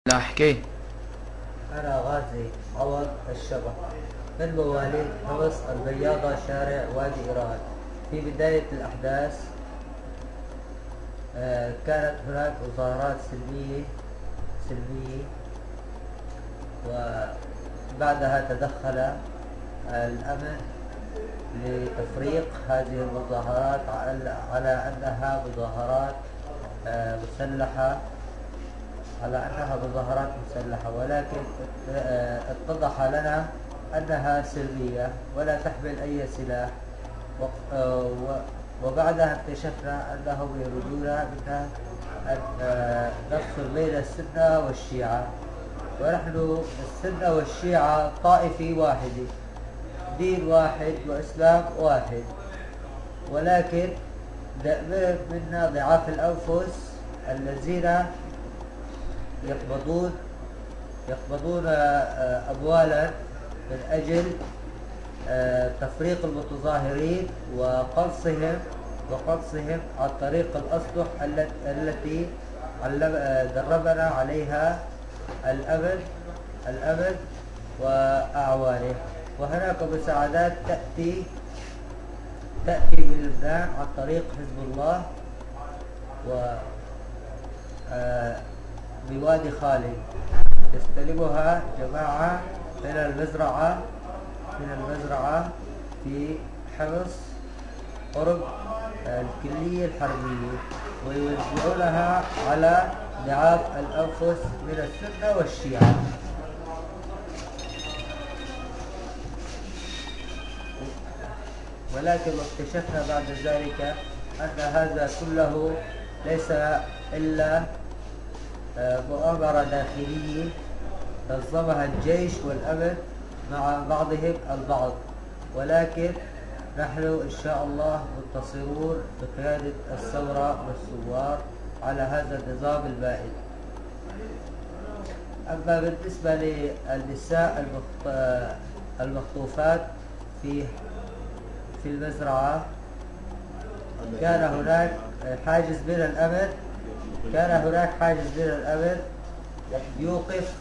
لا احكي. أنا غازي عوض الشبح من مواليد حمص البياضة شارع وادي إيران. في بداية الأحداث كانت هناك مظاهرات سلمية، وبعدها تدخل الأمن لتفريق هذه المظاهرات على أنها مظاهرات مسلحة ولكن اتضح لنا أنها سرية ولا تحمل أي سلاح. وبعدها اكتشفنا أنهم يريدون منا أن نفصل بين السنة والشيعة، ونحن السنة والشيعة طائفة واحدة، دين واحد وإسلام واحد، ولكن نأمر منا ضعاف الأنفس الذين يقبضون أموالا من أجل تفريق المتظاهرين وقنصهم عن طريق الأسلحة التي دربنا عليها الأمن وأعوانه. وهناك مساعدات تأتي بلبنان عن طريق حزب الله بوادي خالد، يستلمها جماعة من المزرعة في حمص قرب الكلية الحربية، ويوزعونها على ضعاف الأنفس من السنة والشيعة. ولكن اكتشفنا بعد ذلك أن هذا كله ليس إلا مؤامرة داخلية نظمها الجيش والأمن مع بعضهم البعض، ولكن نحن إن شاء الله منتصرون بقيادة الثورة والثوار على هذا النظام البائد. أما بالنسبة للنساء المخطوفات في المزرعة، كان هناك حاجز من الأمن يوقف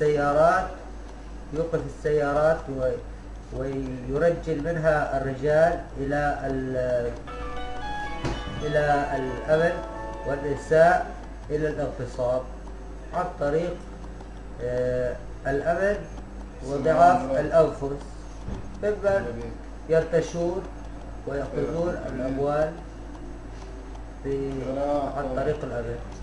السيارات ويرجل منها الرجال إلى الأمن، والنساء إلى الاغتصاب عن طريق الأمن وضعاف الأنفس، ممن يرتشون ويأخذون الأموال عن طريق الأمن.